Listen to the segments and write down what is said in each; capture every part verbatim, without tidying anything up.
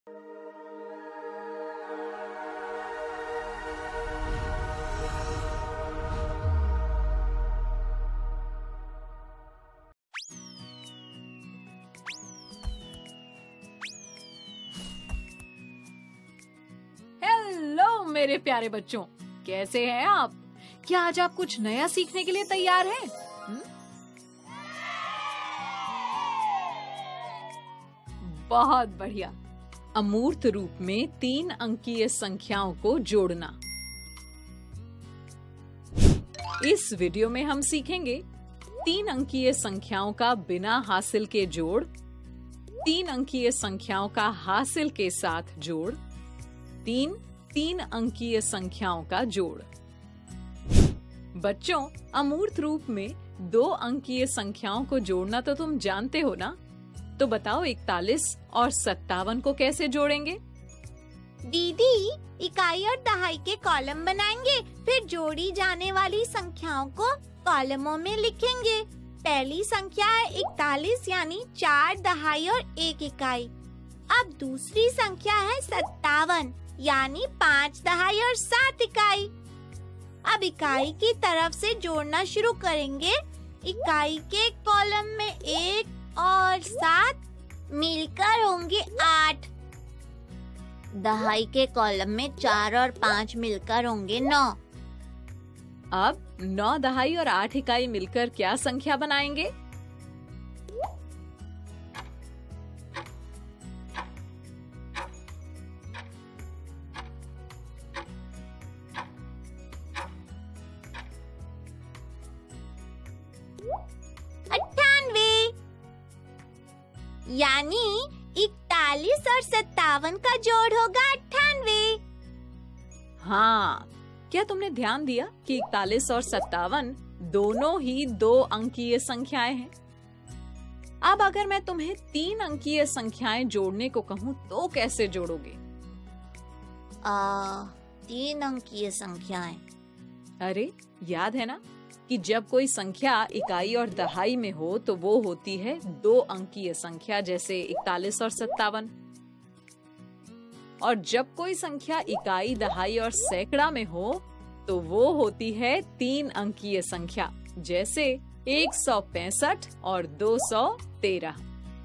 Hello मेरे प्यारे बच्चों, कैसे हैं आप? क्या आज आप कुछ नया सीखने के लिए तैयार हैं? हुँ? बहुत बढ़िया। अमूर्त रूप में तीन अंकीय संख्याओं को जोड़ना। इस वीडियो में हम सीखेंगे तीन अंकीय संख्याओं का बिना हासिल के जोड़, तीन अंकीय संख्याओं का हासिल के साथ जोड़, तीन तीन अंकीय संख्याओं का जोड़। बच्चों, अमूर्त रूप में दो अंकीय संख्याओं को जोड़ना तो तुम जानते हो ना? तो बताओ इकतालीस और सत्तावन को कैसे जोड़ेंगे? दीदी, इकाई और दहाई के कॉलम बनाएंगे, फिर जोड़ी जाने वाली संख्याओं को कॉलमों में लिखेंगे। पहली संख्या है इकतालीस, यानी चार दहाई और एक इकाई। अब दूसरी संख्या है सत्तावन, यानी पाँच दहाई और सात इकाई। अब इकाई की तरफ से जोड़ना शुरू करेंगे। इकाई के कॉलम में एक और सात मिलकर होंगे आठ। दहाई के कॉलम में चार और पाँच मिलकर होंगे नौ। अब नौ दहाई और आठ इकाई मिलकर क्या संख्या बनाएंगे? अट्ठानवे, यानी इकतालीस और सत्तावन का जोड़ होगा अट्ठानवे। हाँ, क्या तुमने ध्यान दिया कि इकतालीस और सत्तावन दोनों ही दो अंकीय संख्याएं हैं? अब अगर मैं तुम्हें तीन अंकीय संख्याएं जोड़ने को कहूँ तो कैसे जोड़ोगे? आ, तीन अंकीय संख्याएं। अरे, याद है ना कि जब कोई संख्या इकाई और दहाई में हो तो वो होती है दो अंकीय संख्या, जैसे इकतालीस और सत्तावन। और जब कोई संख्या इकाई, दहाई और सैकड़ा में हो तो वो होती है तीन अंकीय संख्या, जैसे एक सौ पैंसठ और दो सौ तेरह।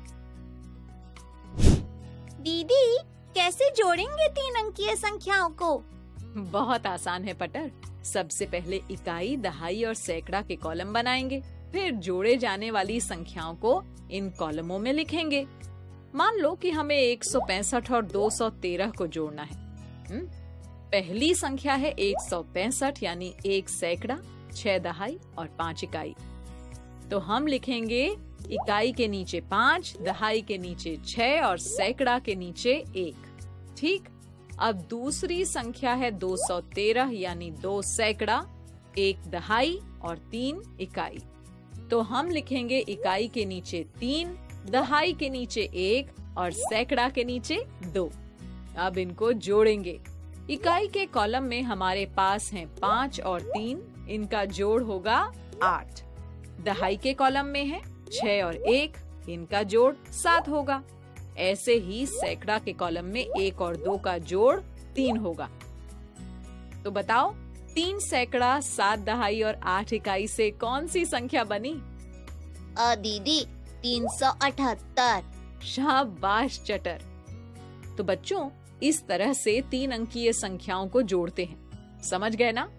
दीदी, कैसे जोड़ेंगे तीन अंकीय संख्याओं को? बहुत आसान है पटर। सबसे पहले इकाई, दहाई और सैकड़ा के कॉलम बनाएंगे, फिर जोड़े जाने वाली संख्याओं को इन कॉलमों में लिखेंगे। मान लो कि हमें एक सौ पैंसठ और दो सौ तेरह को जोड़ना है। हुँ? पहली संख्या है एक सौ पैंसठ, यानी एक सैकड़ा, छह दहाई और पांच इकाई। तो हम लिखेंगे इकाई के नीचे पांच, दहाई के नीचे छह और सैकड़ा के नीचे एक। ठीक। अब दूसरी संख्या है दो सौ तेरह, यानी दो सैकड़ा, एक दहाई और तीन इकाई। तो हम लिखेंगे इकाई के नीचे तीन, दहाई के नीचे एक और सैकड़ा के नीचे दो। अब इनको जोड़ेंगे। इकाई के कॉलम में हमारे पास हैं पाँच और तीन, इनका जोड़ होगा आठ। दहाई के कॉलम में है छह और एक, इनका जोड़ सात होगा। ऐसे ही सैकड़ा के कॉलम में एक और दो का जोड़ तीन होगा। तो बताओ, तीन सैकड़ा, सात दहाई और आठ इकाई से कौन सी संख्या बनी? अ दीदी, तीन सौ अठहत्तर। शाबाश चटर। तो बच्चों, इस तरह से तीन अंकीय संख्याओं को जोड़ते हैं। समझ गए ना?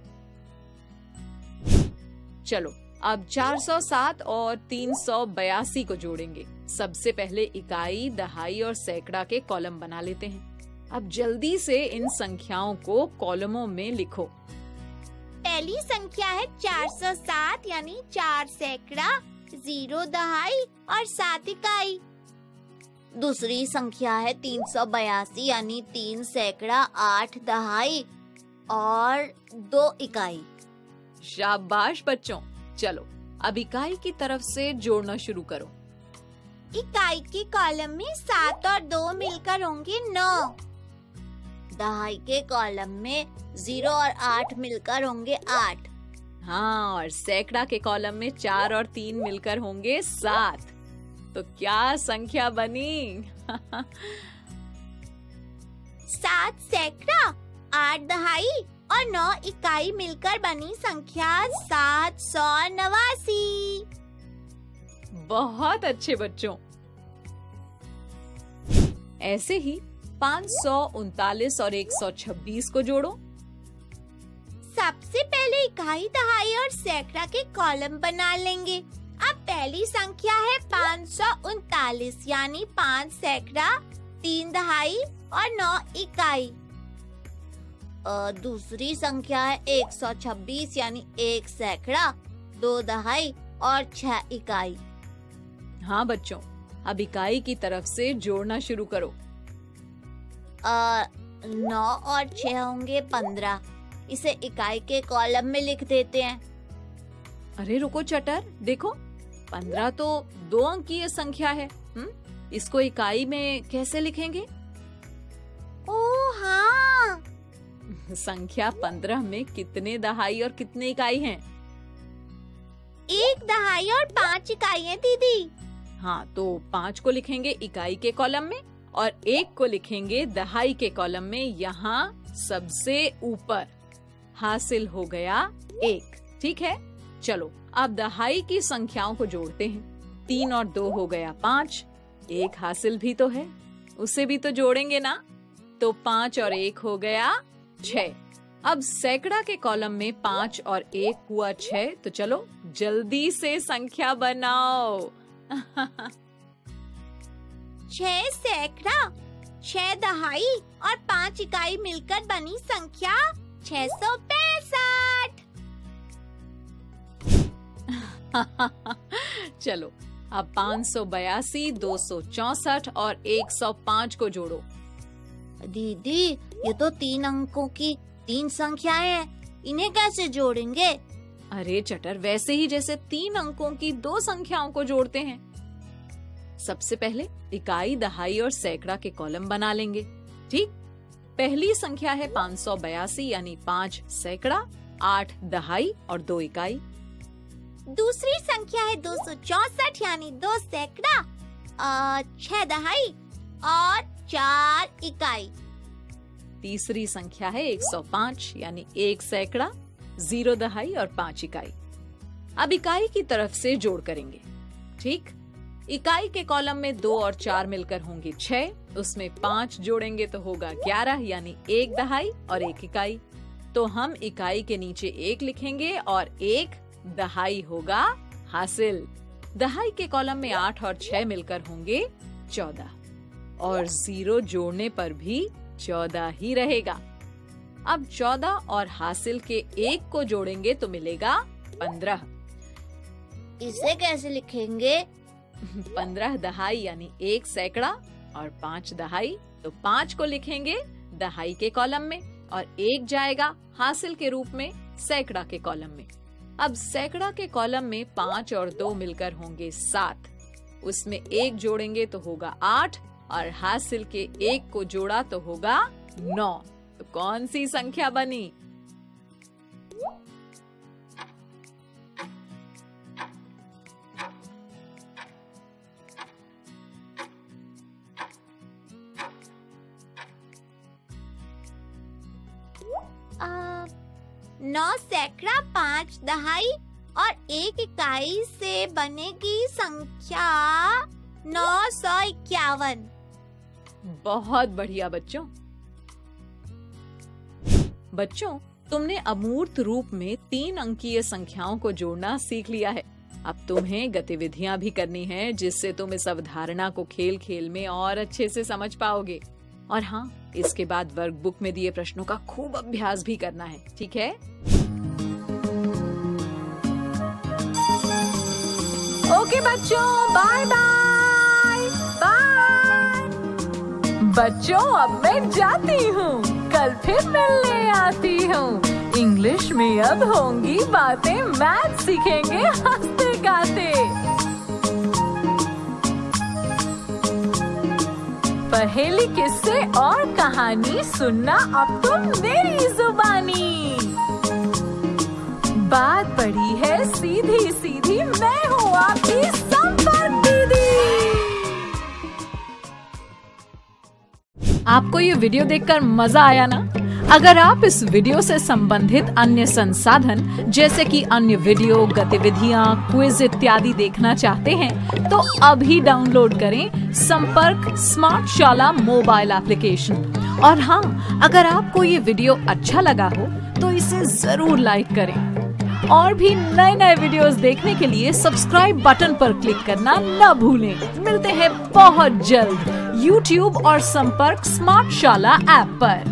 चलो, अब चार सौ सात और तीन सौ बयासी को जोड़ेंगे। सबसे पहले इकाई, दहाई और सैकड़ा के कॉलम बना लेते हैं। अब जल्दी से इन संख्याओं को कॉलमों में लिखो। पहली संख्या है चार सौ सात, यानी चार सैकड़ा, जीरो दहाई और सात इकाई। दूसरी संख्या है तीन सौ बयासी, यानी तीन सैकड़ा, आठ दहाई और दो इकाई। शाबाश बच्चों। चलो, अब इकाई की तरफ से जोड़ना शुरू करो। इकाई के कॉलम में सात और दो मिलकर होंगे नौ। दहाई के कॉलम में जीरो और आठ मिलकर होंगे आठ। हाँ, और सैकड़ा के कॉलम में चार और तीन मिलकर होंगे सात। तो क्या संख्या बनी? सात सैकड़ा, आठ दहाई और नौ इकाई मिलकर बनी संख्या सात सौ नवासी। बहुत अच्छे बच्चों। ऐसे ही पाँच सौ उनतालीस और एक सौ छब्बीस को जोड़ो। सबसे पहले इकाई, दहाई और सैकड़ा के कॉलम बना लेंगे। अब पहली संख्या है पाँच सौ उनतालीस यानी पाँच सैकड़ा, तीन दहाई और नौ इकाई। और दूसरी संख्या है एक सौ छब्बीस यानी एक सैकड़ा, दो दहाई और छह इकाई। हाँ बच्चों, अब इकाई की तरफ से जोड़ना शुरू करो। आ, नौ और छह होंगे पंद्रह। इसे इकाई के कॉलम में लिख देते हैं। अरे रुको चटर, देखो पंद्रह तो दो अंकीय संख्या है। हुँ? इसको इकाई में कैसे लिखेंगे? ओह हाँ। संख्या पंद्रह में कितने दहाई और कितने इकाई हैं? एक दहाई और पाँच इकाई हैं दीदी। हाँ, तो पाँच को लिखेंगे इकाई के कॉलम में और एक को लिखेंगे दहाई के कॉलम में, यहाँ सबसे ऊपर। हासिल हो गया एक। ठीक है, चलो अब दहाई की संख्याओं को जोड़ते हैं। तीन और दो हो गया पाँच। एक हासिल भी तो है, उसे भी तो जोड़ेंगे ना। तो पाँच और एक हो गया छह। अब सैकड़ा के कॉलम में पाँच और एक हुआ छह। तो चलो जल्दी से संख्या बनाओ। छह सैकड़ा, छह दहाई और पाँच इकाई मिलकर बनी संख्या छह सौ पैंसठ। चलो अब पाँच सौ बयासी, दो सौ चौसठ और एक सौ पाँच को जोड़ो। दीदी, ये तो तीन अंकों की तीन संख्याएं हैं, इन्हें कैसे जोड़ेंगे? अरे चटर, वैसे ही जैसे तीन अंकों की दो संख्याओं को जोड़ते हैं। सबसे पहले इकाई, दहाई और सैकड़ा के कॉलम बना लेंगे। ठीक, पहली संख्या है पाँच सौ बयासी यानी पाँच सैकड़ा, आठ दहाई और दो इकाई। दूसरी संख्या है दो सौ चौसठ यानी दो सैकड़ा, छह दहाई और चार इकाई। तीसरी संख्या है एक सौ पाँच यानी एक सैकड़ा, जीरो दहाई और पाँच इकाई। अब इकाई की तरफ से जोड़ करेंगे। ठीक, इकाई के कॉलम में दो और चार मिलकर होंगे छह, उसमें पाँच जोड़ेंगे तो होगा ग्यारह यानी एक दहाई और एक इकाई। तो हम इकाई के नीचे एक लिखेंगे और एक दहाई होगा हासिल। दहाई के कॉलम में आठ और छह मिलकर होंगे चौदह और जीरो जोड़ने पर भी चौदह ही रहेगा। अब चौदह और हासिल के एक को जोड़ेंगे तो मिलेगा पंद्रह। इसे कैसे लिखेंगे? पंद्रह दहाई यानी एक सैकड़ा और पाँच दहाई, तो पाँच को लिखेंगे दहाई के कॉलम में और एक जाएगा हासिल के रूप में सैकड़ा के कॉलम में। अब सैकड़ा के कॉलम में पाँच और दो मिलकर होंगे सात, उसमें एक जोड़ेंगे तो होगा आठ और हासिल के एक को जोड़ा तो होगा नौ। तो कौन सी संख्या बनी? आ, नौ सैकड़ा, पाँच दहाई और एक इकाई से बनेगी संख्या नौ सौ इक्यावन। बहुत बढ़िया बच्चों। बच्चों, तुमने अमूर्त रूप में तीन अंकीय संख्याओं को जोड़ना सीख लिया है। अब तुम्हें गतिविधियां भी करनी है जिससे तुम इस अवधारणा को खेल खेल में और अच्छे से समझ पाओगे। और हाँ, इसके बाद वर्कबुक में दिए प्रश्नों का खूब अभ्यास भी करना है, ठीक है? ओके बच्चों, बाय बाय बाय। बच्चों, अब मैं जाती हूँ, कल फिर मिलने आती हूँ। इंग्लिश में अब होंगी बातें, मैथ सीखेंगे हंसते गाते। पहेली, किस्से और कहानी सुनना अब तुम मेरी जुबानी। बात पड़ी है सीधी सीधी, मैं हूँ आपकी संपर्क दीदी। आपको ये वीडियो देखकर मजा आया ना? अगर आप इस वीडियो से संबंधित अन्य संसाधन जैसे कि अन्य वीडियो, गतिविधियां, क्विज इत्यादि देखना चाहते हैं तो अभी डाउनलोड करें संपर्क स्मार्ट शाला मोबाइल एप्लीकेशन। और हाँ, अगर आपको ये वीडियो अच्छा लगा हो तो इसे जरूर लाइक करें। और भी नए नए वीडियोस देखने के लिए सब्सक्राइब बटन पर क्लिक करना न भूलें। मिलते हैं बहुत जल्द यूट्यूब और संपर्क स्मार्ट शाला ऐप पर।